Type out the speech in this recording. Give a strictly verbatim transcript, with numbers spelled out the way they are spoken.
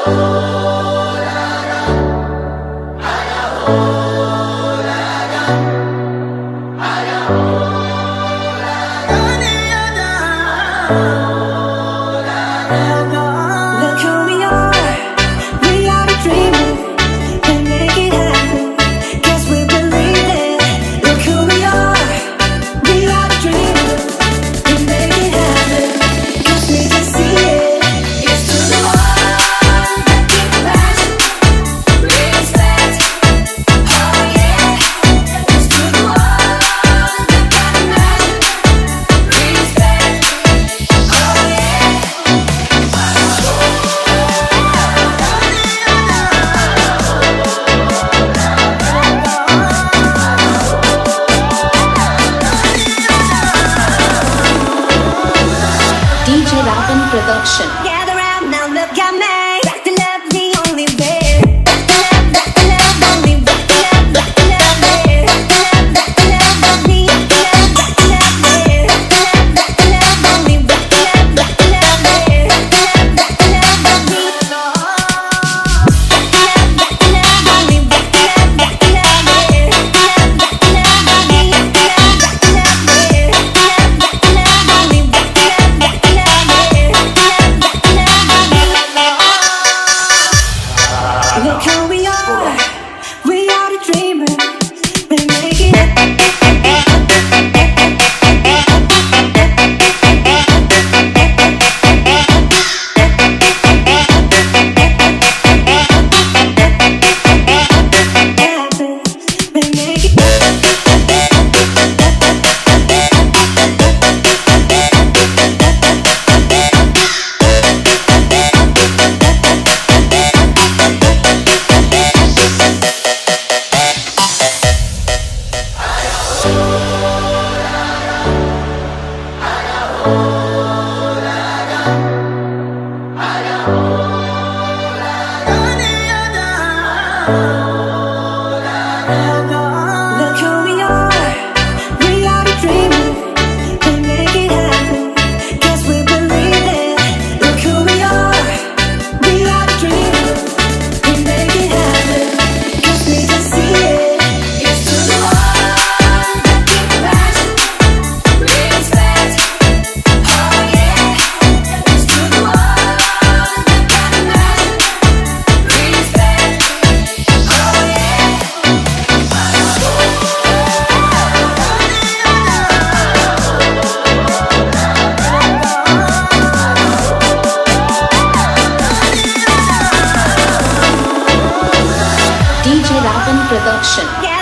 Production. Gather round now, look at me. Back to love, the only way. Back to love, back to love, only back to love, back to love, me. Back to love, back to love, only back to love, back to love, me. Back to love, back to love, only back to love, back to love, me. Back to love, back to love, only back to love, back to love, only back to love, back to love, me. Back to love, back to love, only back to love, back to love, me. Back to love, only back to love, back to love, me. Look who we are, we are the dreamers, we're making it. Look who we are, we are the dreamers, we make it happen, 'cause we believe it. Look who we are, we are the dreamers, we make it happen, 'cause we can see it. It's to the one that keep passion, respect, oh yeah. It's to the one that got imagine, respect, oh yeah. D J Ravan Production.